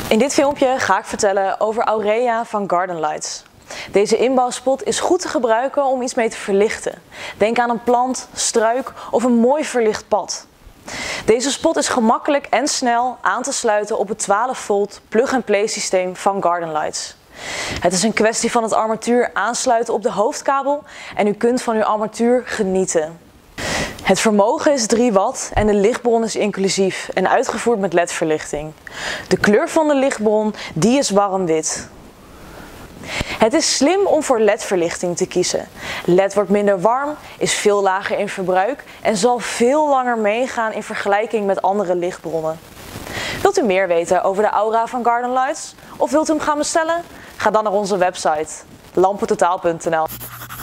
In dit filmpje ga ik vertellen over Aurea van Garden Lights. Deze inbouwspot is goed te gebruiken om iets mee te verlichten. Denk aan een plant, struik of een mooi verlicht pad. Deze spot is gemakkelijk en snel aan te sluiten op het 12 volt plug-and-play systeem van Garden Lights. Het is een kwestie van het armatuur aansluiten op de hoofdkabel en u kunt van uw armatuur genieten. Het vermogen is 3 watt en de lichtbron is inclusief en uitgevoerd met LED-verlichting. De kleur van de lichtbron die is warm wit. Het is slim om voor LED-verlichting te kiezen. LED wordt minder warm, is veel lager in verbruik en zal veel langer meegaan in vergelijking met andere lichtbronnen. Wilt u meer weten over de Aura van Garden Lights? Of wilt u hem gaan bestellen? Ga dan naar onze website lampentotaal.nl.